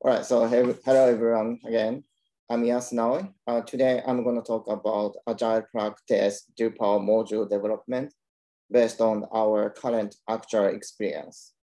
All right, so hello everyone again. I'm Yasunawi. Today I'm going to talk about Agile practice Drupal module development based on our current actual experience.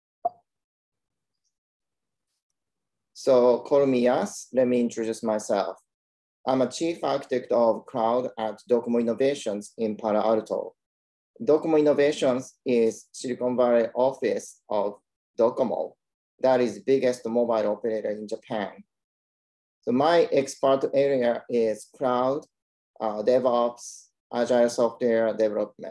So call me Yas. Let me introduce myself. I'm a chief architect of cloud at Docomo Innovations in Palo Alto. Docomo Innovations is Silicon Valley office of Docomo. That is the biggest mobile operator in Japan. So my expert area is cloud, DevOps, Agile software development.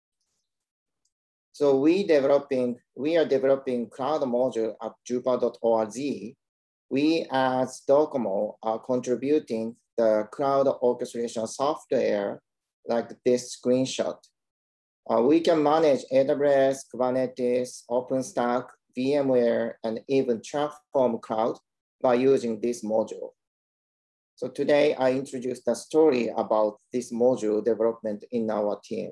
So we are developing cloud module at Drupal.org. We as Docomo are contributing the cloud orchestration software like this screenshot. We can manage AWS, Kubernetes, OpenStack, VMware, and even Terraform Cloud by using this module. So today I introduce the story about this module development in our team.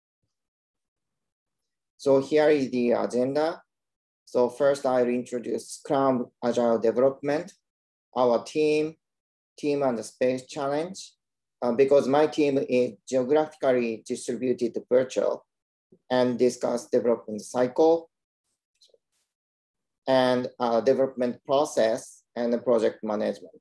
So here is the agenda. So first I'll introduce Scrum Agile development, our team and the space challenge, because my team is geographically distributed virtual, and discuss development cycle and development process and the project management.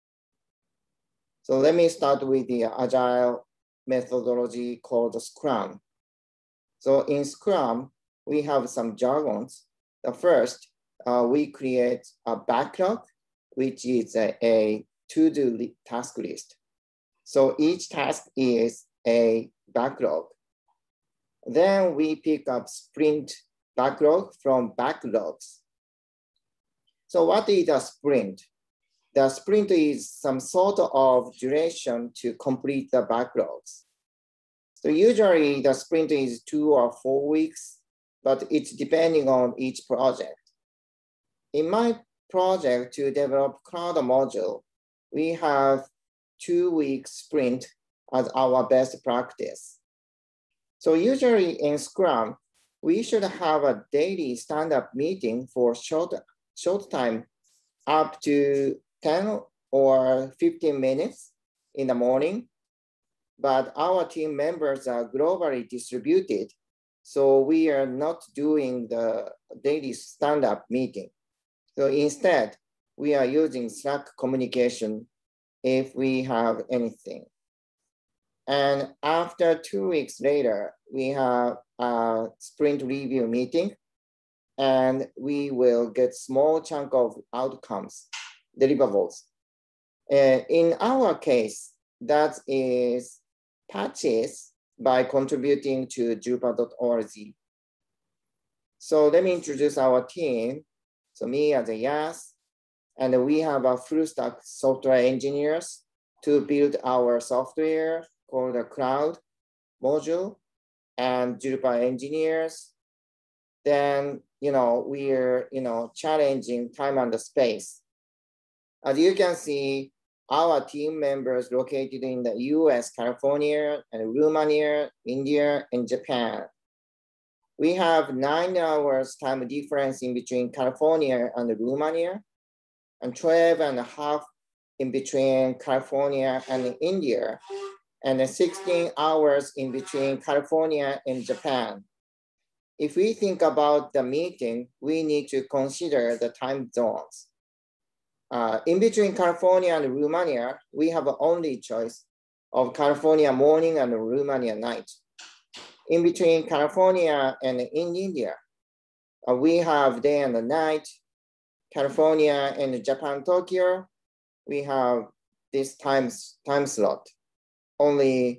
So let me start with the Agile methodology called Scrum. So in Scrum, we have some jargons. The first, we create a backlog, which is a to-do task list. So each task is a backlog. Then we pick up sprint backlog from backlogs. So what is a sprint? The sprint is some sort of duration to complete the backlogs. So usually the sprint is 2 or 4 weeks, but it's depending on each project. In my project to develop cloud module, we have 2-week sprint as our best practice. So usually in Scrum, we should have a daily stand-up meeting for short time, up to 10 or 15 minutes in the morning. But our team members are globally distributed, so we are not doing the daily stand-up meeting. So instead, we are using Slack communication if we have anything. And after 2 weeks later, we have a sprint review meeting, and we will get small chunk of outcomes, deliverables. In our case, that is patches by contributing to Drupal.org. So let me introduce our team. So me as a Yas, and we have a full stack software engineers to build our software called the cloud module, and Drupal engineers. Then, we're, challenging time and space. As you can see, our team members located in the US, California, and Romania, India, and Japan. We have 9 hours time difference in between California and Romania, and 12 and a half in between California and India, and 16 hours in between California and Japan. If we think about the meeting, we need to consider the time zones. In between California and Romania, we have only choice of California morning and Romania night. In between California and in India, we have day and night. California and Japan, Tokyo, we have this time slot. Only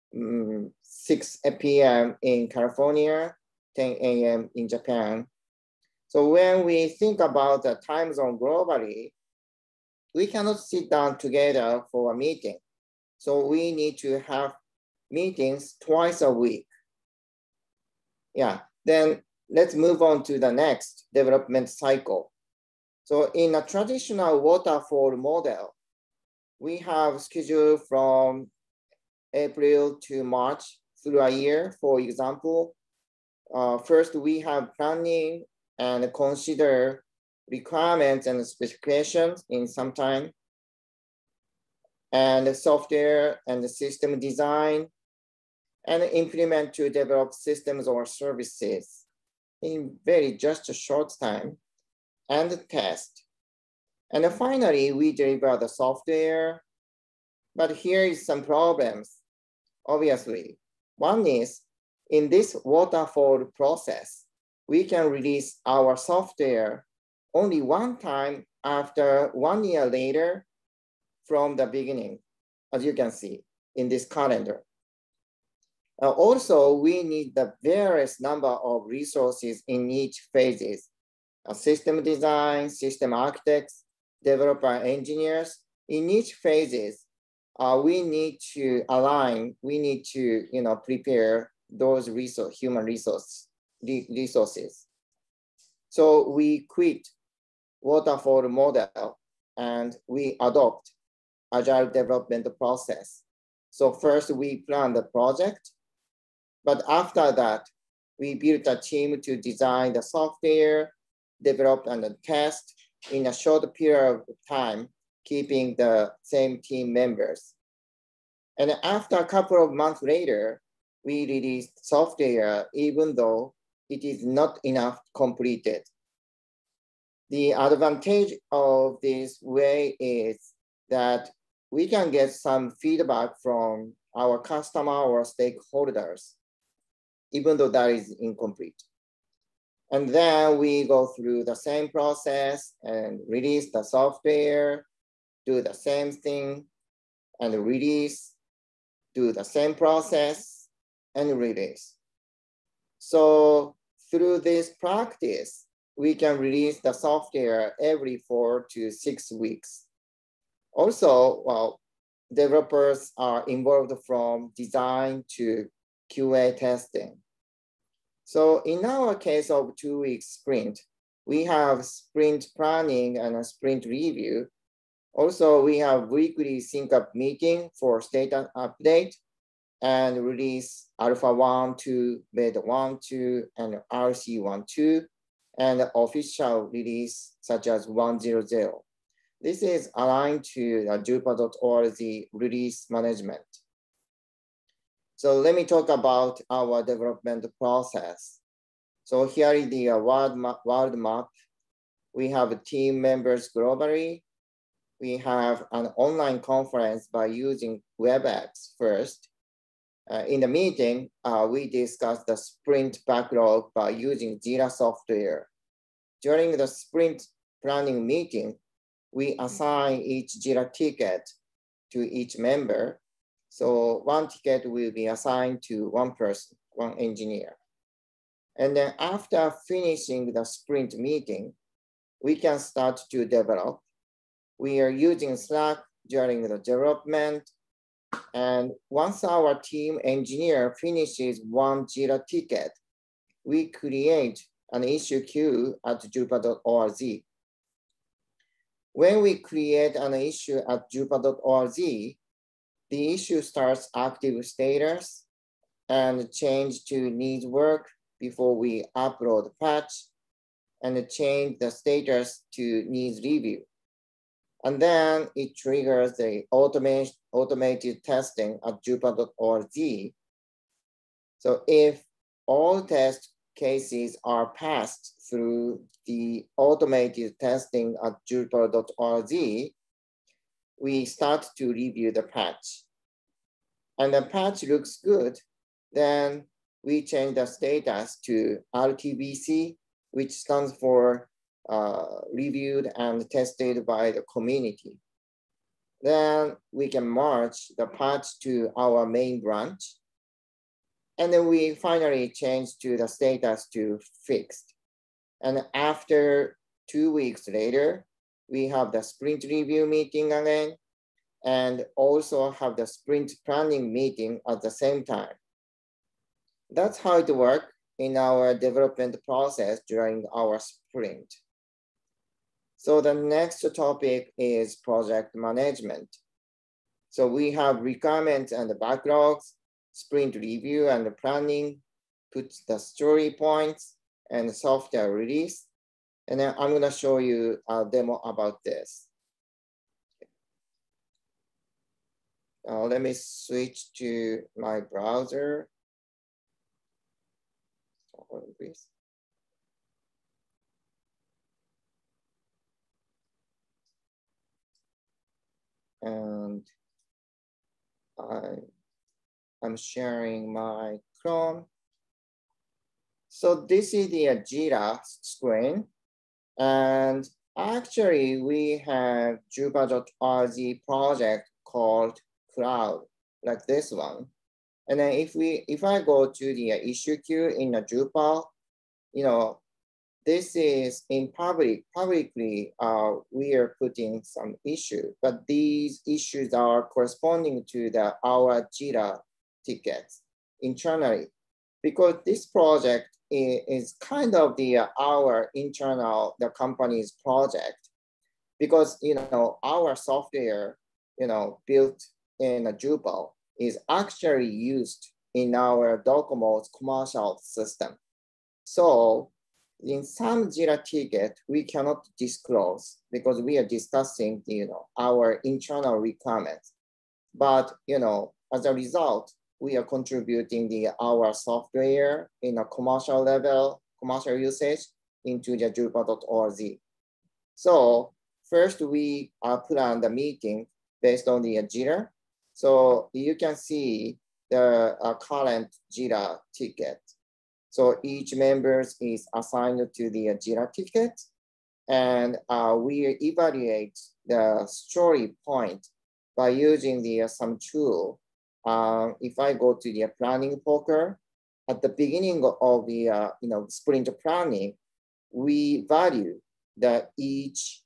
6 p.m. in California, 10 a.m. in Japan. So when we think about the time zone globally, we cannot sit down together for a meeting. So we need to have meetings twice a week. Yeah, then let's move on to the next development cycle. So in a traditional waterfall model, we have schedule from April to March through a year. For example, first we have planning and consider requirements and specifications in some time, and software and system design, and implement to develop systems or services in just a short time, and test. And finally, we deliver the software, but here is some problems, obviously. One is, in this waterfall process, we can release our software only one time after 1 year later from the beginning, as you can see in this calendar. Also, we need the various number of resources in each phases: system design, system architects, developer engineers. In each phases, we need to align, we need to prepare those human resources. So we quit waterfall model and we adopt agile development process. So first we plan the project, but after that, we built a team to design the software, develop and test in a short period of time, keeping the same team members. And after a couple of months later, we released software even though it is not enough completed. The advantage of this way is that we can get some feedback from our customer or stakeholders, even though that is incomplete. And then we go through the same process and release the software, do the same thing, and release, do the same process, and release. So through this practice, we can release the software every 4 to 6 weeks. Also, well, developers are involved from design to QA testing. So in our case of 2-week sprint, we have sprint planning and a sprint review. Also, we have weekly sync up meeting for status update and release Alpha 1, 2, Beta 1, 2, and RC 1, 2, and official release such as 1.0.0. This is aligned to the Drupal.org release management. So let me talk about our development process. So here is the world map. We have team members globally. We have an online conference by using WebEx first. In the meeting, we discussed the sprint backlog by using Jira software. During the sprint planning meeting, we assign each Jira ticket to each member. So one ticket will be assigned to one person, one engineer. And then after finishing the sprint meeting, we can start to develop. We are using Slack during the development. And once our team engineer finishes one Jira ticket, we create an issue queue at Drupal.org. When we create an issue at Drupal.org, the issue starts active status and change to needs work before we upload the patch, and change the status to needs review. And then it triggers the automated testing at Drupal.org. So if all test cases are passed through the automated testing at Drupal.org, we start to review the patch. And the patch looks good, then we change the status to RTBC, which stands for reviewed and tested by the community. Then we can merge the patch to our main branch. And then we finally change to the status to fixed. And after 2 weeks later, we have the sprint review meeting again, and also have the sprint planning meeting at the same time. That's how it works in our development process during our sprint. So the next topic is project management. So we have requirements and the backlogs, sprint review and the planning, put the story points and software release. And then I'm gonna show you a demo about this. Let me switch to my browser. And I'm sharing my Chrome. So this is the Jira screen. And actually we have Drupal.org project called Cloud, like this one. And then if I go to the issue queue in the Drupal, this is in publicly, we are putting some issue, but these issues are corresponding to our Jira tickets internally, because this project is kind of our internal, the company's project, because our software built in a Drupal is actually used in our Docomo's commercial system. So in some Jira ticket, we cannot disclose because we are discussing our internal requirements. But as a result, we are contributing our software in a commercial level, commercial usage into the Drupal.org. So first we plan the meeting based on the Jira. So you can see the current Jira ticket. So each member is assigned to the Jira ticket, and we evaluate the story point by using some tool. If I go to the planning poker, at the beginning of the sprint planning, we value each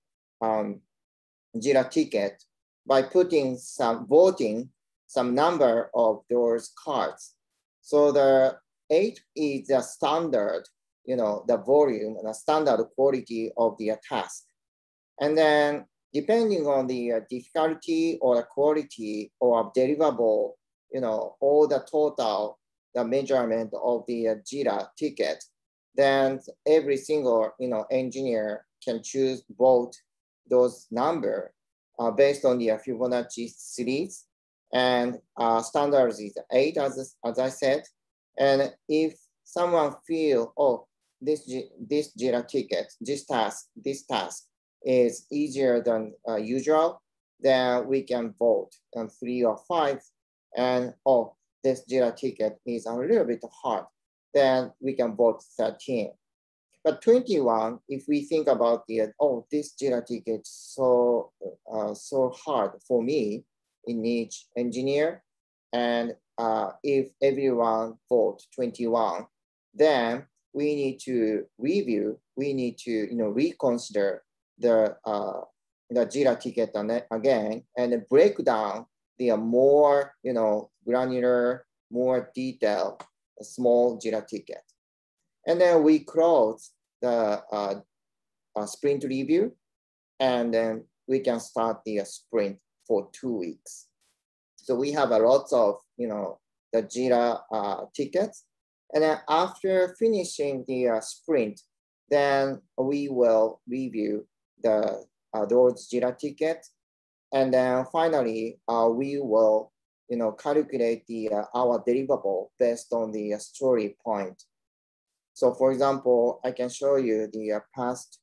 Jira ticket by putting voting some number of those cards. So the 8 is the standard, the volume and the standard quality of the task. And then depending on the difficulty or the quality or deliverable, all the total, the measurement of the Jira ticket, then every single, engineer can choose both those number based on the Fibonacci series. And standards is 8, as I said. And if someone feel, oh, this Jira ticket, this task is easier than usual, then we can vote on 3 or 5. And oh, this Jira ticket is a little bit hard, then we can vote 13. But 21, if we think about this Jira ticket so hard for me in each engineer, and if everyone vote 21, then we need to review, we need to reconsider the Jira ticket again and break down the more granular, more detailed, small Jira ticket. And then we close the sprint review, and then we can start the sprint for 2 weeks. So we have a lot of the Jira tickets, and then after finishing the sprint, then we will review those Jira tickets, and then finally we will calculate our deliverable based on the story point. So for example, I can show you the past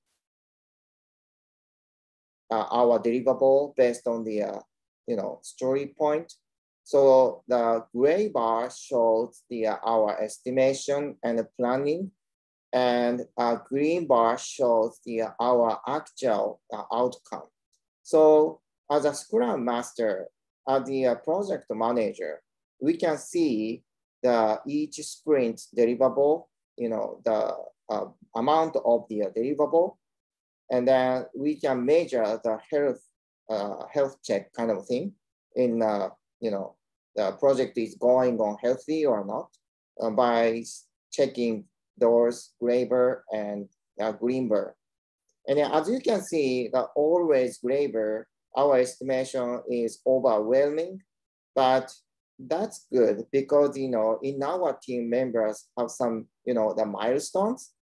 our deliverable based on the story point. So the gray bar shows our estimation and planning, and green bar shows our actual outcome. So as a Scrum Master, as the project manager, we can see each sprint deliverable, the amount of the deliverable, and then we can measure the health check kind of thing in the project is going on healthy or not by checking those gray bar and green bar. And then as you can see, always gray bar, our estimation is overwhelming, but that's good because in our team members have some the milestones.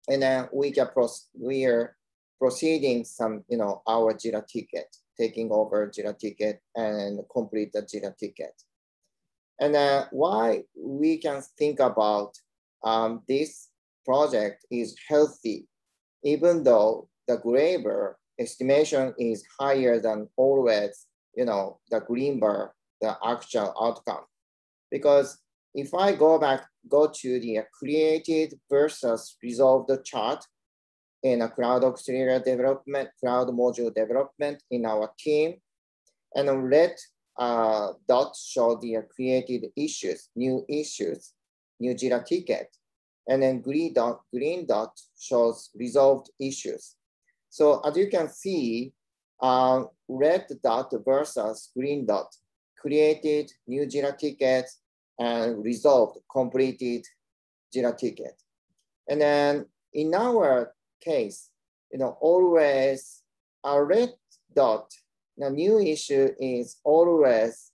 And then we are proceeding some, our Jira ticket, taking over Jira ticket and complete the Jira ticket. And why we can think about this project is healthy, even though the gray bar estimation is higher than always, the green bar, the actual outcome. Because if I go to the created versus resolved chart in a cloud auxiliary development, cloud module development in our team, and a red dot show the created issues, new Jira ticket, and then green dot shows resolved issues. So as you can see, red dot versus green dot, created new Jira tickets and resolved, completed Jira ticket. And then in our case, always a red dot, the new issue is always,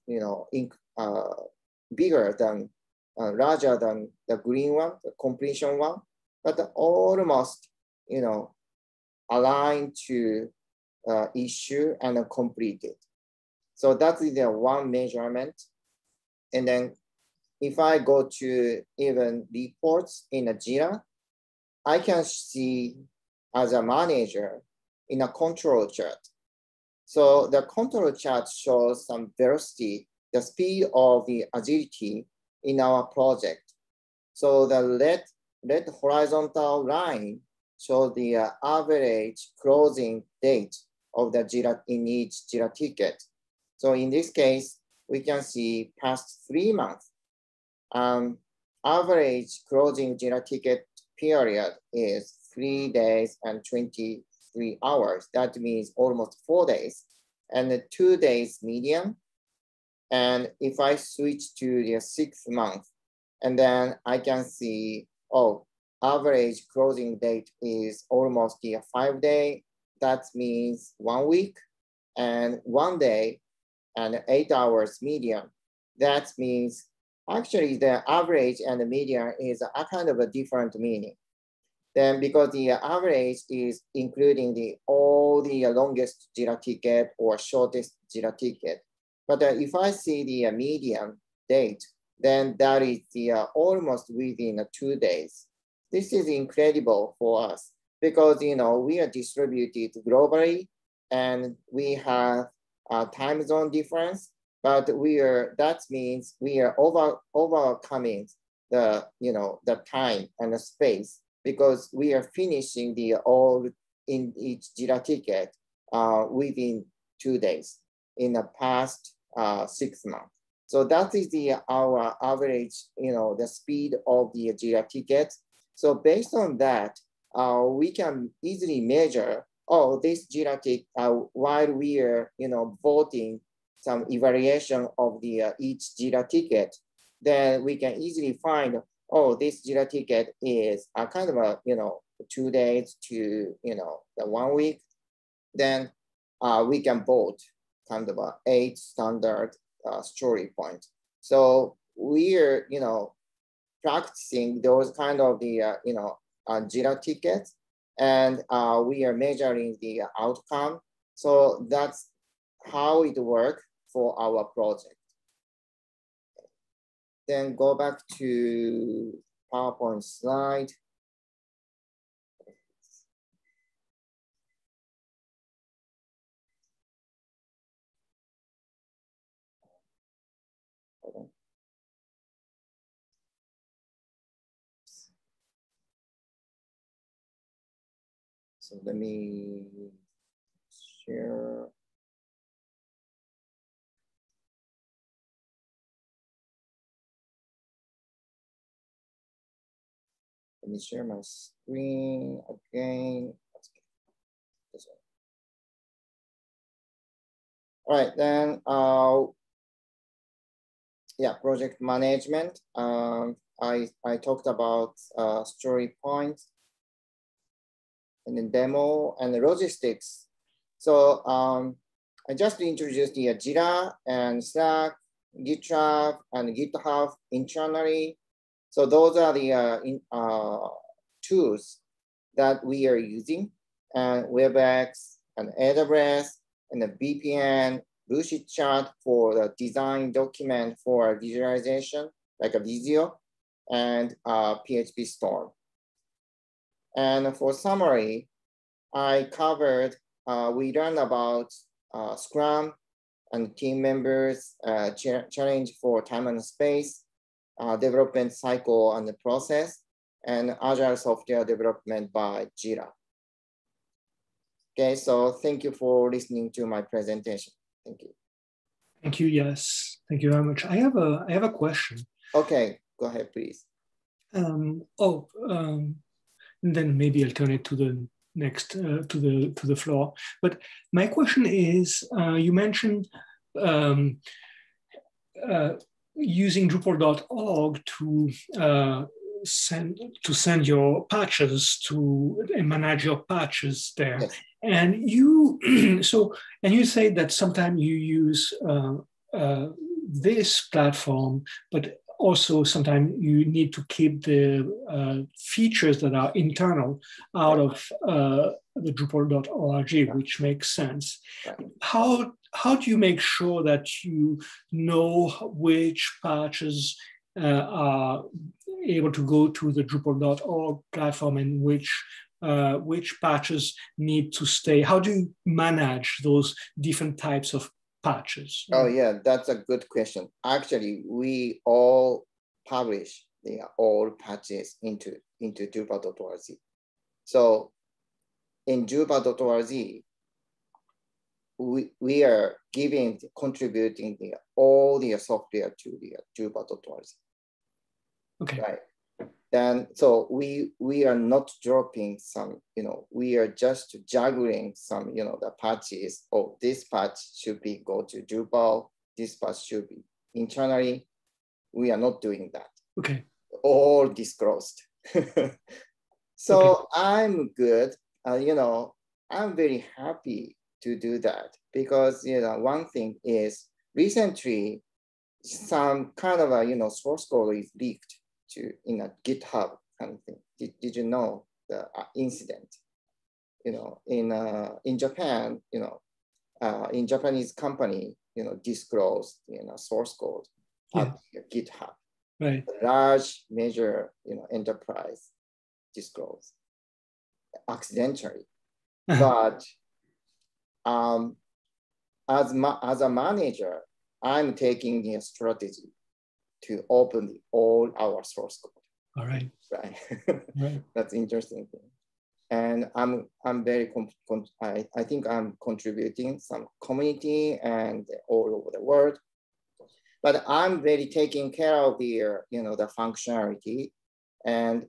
bigger than, larger than the green one, the completion one, but almost, aligned to issue and completed. So that is the one measurement. And then if I go to even reports in a Jira, I can see as a manager in a control chart. So the control chart shows some velocity, the speed of the agility in our project. So the red horizontal line shows the average closing date of the Jira in each Jira ticket. So in this case, we can see past 3 months. Average closing Jira ticket period is 3 days and 23 hours. That means almost 4 days, and the 2 days median. And if I switch to the 6th month, and then I can see, average closing date is almost the 5 day. That means 1 week, and 1 day and 8 hours median. That means actually the average and the median is a kind of a different meaning. Then because the average is including all the longest Jira ticket or shortest Jira ticket. But if I see the median date, then that is almost within 2 days. This is incredible for us because we are distributed globally and we have a time zone difference, but that means we are overcoming the time and the space because we are finishing all in each Jira ticket within 2 days in the past 6 months. So that is our average, the speed of the Jira ticket. So based on that, we can easily measure, this Jira ticket, while we are, voting some evaluation of each Jira ticket, then we can easily find, this Jira ticket is a kind of 2 days to, the 1 week. Then we can vote kind of 8 standard story point. So we're, practicing those kind of Jira tickets, and we are measuring the outcome. So that's how it works for our project. Then go back to PowerPoint slide. So let me share. Let me share my screen again. This one. All right, then, project management. I talked about story points and then demo and the logistics. So I just introduced the Jira and Slack, GitLab and GitHub internally. So those are the tools that we are using, and WebEx and AWS and the VPN, bullshit chat for the design document for visualization, like a Visio, and PHP Storm. And for summary, I covered, we learned about Scrum and team members, challenge for time and space, development cycle and the process, and Agile software development by Jira. Okay, so thank you for listening to my presentation. Thank you. Thank you. Yes, thank you very much. I have a question. Okay, go ahead, please. And then maybe I'll turn it to the next to the floor. But my question is, you mentioned using Drupal.org to send your patches to and manage your patches there. Yes. And you you say that sometimes you use this platform, but also sometimes you need to keep the features that are internal out of the Drupal.org, which makes sense. How do you make sure that you know which patches are able to go to the Drupal.org platform and which patches need to stay? How do you manage those different types of patches? Oh yeah, that's a good question. Actually, we all publish all patches into Drupal.org. So in Drupal.org, we are contributing all the software to the Drupal.org. Okay. Right. Then, so we are not dropping some, we are just juggling some, the patches. Oh, this patch should go to Drupal. This patch should be internally. We are not doing that. Okay. All disclosed. So okay. I'm good. I'm very happy to do that because, one thing is recently some kind of a, source code is leaked in a GitHub kind of thing. Did you know the incident? In Japan, in Japanese company, disclosed, source code at GitHub. Right. A large major, enterprise disclosed accidentally. But as a manager, I'm taking the strategy to open all our source code. All right. Right. Right. That's interesting thing. And I'm very, I think I'm contributing some community and all over the world, but I'm very taking care of the, the functionality. And,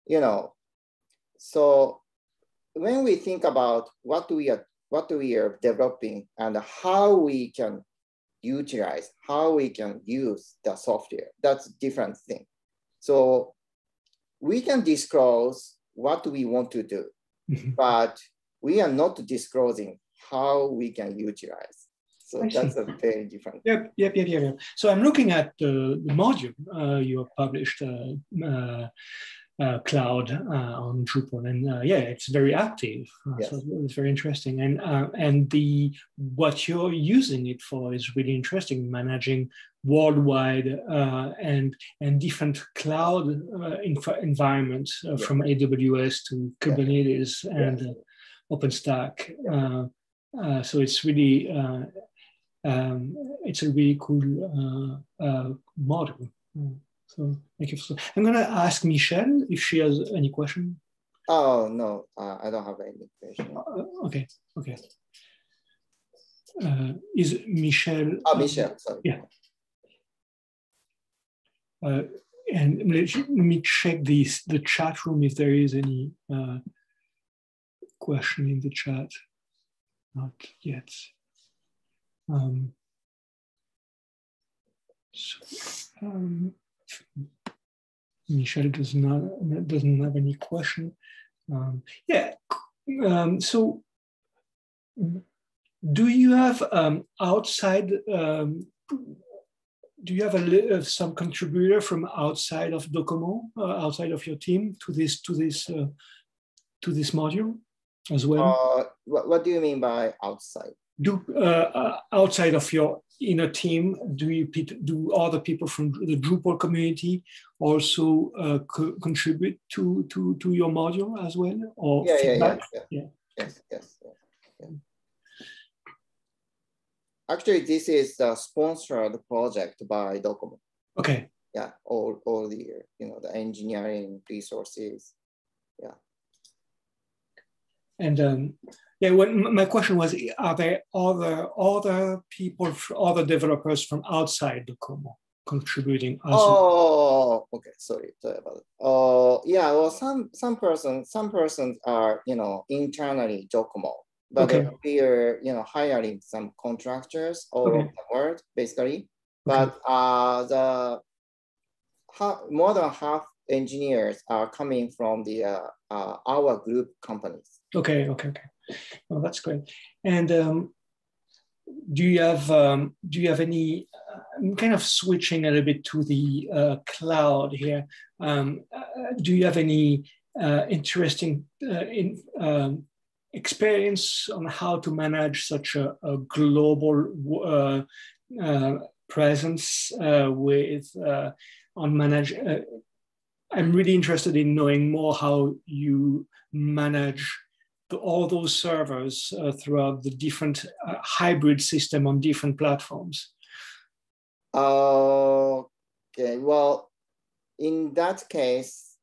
so when we think about what we are developing and how we can utilize, how we can use the software, that's a different thing. So we can disclose what we want to do, but we are not disclosing how we can utilize. So that's a very different. Yep. So I'm looking at the module you have published, Cloud on Drupal, and it's very active. Yes. So it's very interesting, and what you're using it for is really interesting. Managing worldwide and different cloud environments from AWS to Kubernetes and OpenStack. So it's really it's a really cool model. So thank you. I'm going to ask Michelle if she has any question. Oh, no, I don't have any question. Okay. Is Michelle? Oh, Michelle, sorry. Yeah. And let me check the chat room if there is any question in the chat. Not yet. Michelle doesn't have any question. So do you have outside? Do you have some contributor from outside of Docomo, outside of your team, to this to this module as well? What do you mean by outside? Outside of your inner team, do other people from the Drupal community also contribute to your module as well, or feedback? Yes. Actually, this is a sponsored project by Docomo. Okay. Yeah, all the the engineering resources. Yeah. And my question was: are there other people, other developers from outside Docomo contributing? Okay. Sorry about it. Yeah. Well, some persons are internally Docomo, but we are hiring some contractors all over the world, basically. But more than half engineers are coming from the our group companies. Okay. Well, that's great. And do you have any? I'm kind of switching a little bit to the cloud here. Do you have any interesting experience on how to manage such a global presence with on manage? I'm really interested in knowing more how you manage all those servers throughout the different hybrid system on different platforms. Okay, well, in that case,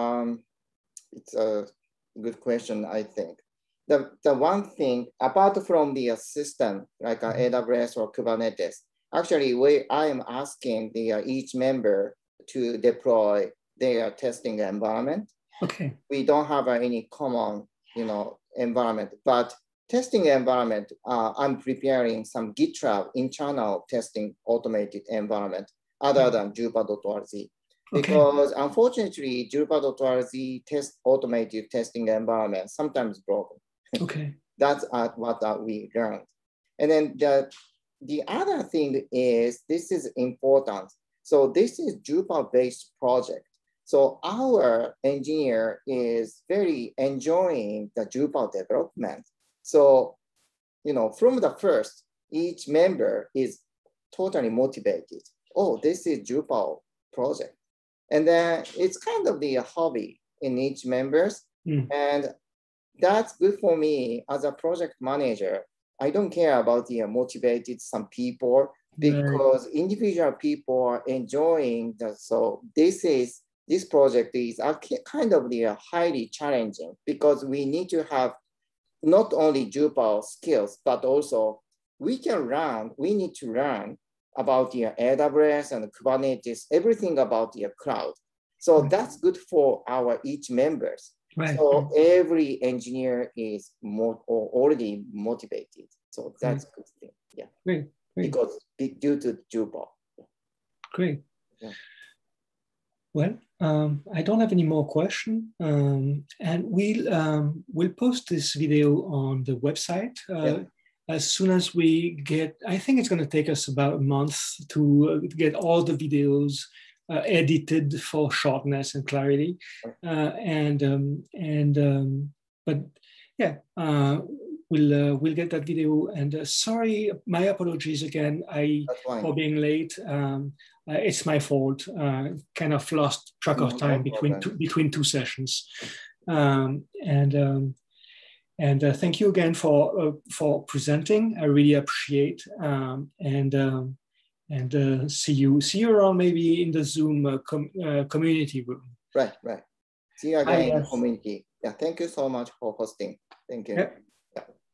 it's a good question, I think. The one thing, apart from the system, like AWS or Kubernetes, actually, I am asking each member to deploy their testing environment. Okay. We don't have any common, environment, but testing environment, I'm preparing some GitLab internal testing automated environment other than Drupal.org. Because unfortunately, Drupal.org automated testing environment sometimes broken. Okay. That's what we learned. And then the other thing is, this is important. So this is Drupal-based project. So our engineer is very enjoying the Drupal development. So, from the first, each member is totally motivated. Oh, this is Drupal project. And then it's kind of the hobby in each members. And that's good for me as a project manager. I don't care about the motivated some people, because individual people are enjoying that. So this project is kind of highly challenging, because we need to have not only Drupal skills, but also we need to learn about the AWS and Kubernetes, everything about the cloud. So that's good for our each members. So every engineer is already motivated. So that's a good thing. Yeah. Great. Because due to Drupal. Great. Yeah. Well, I don't have any more questions, and we'll post this video on the website as soon as we get. I think it's going to take us about a month to get all the videos edited for shortness and clarity, but yeah. We'll get that video, and sorry, my apologies again. For being late. It's my fault. Kind of lost track of time between two sessions, and thank you again for presenting. I really appreciate, and see you around maybe in the Zoom community room. Right. See you again in the community. Yeah, thank you so much for hosting. Thank you. Yeah.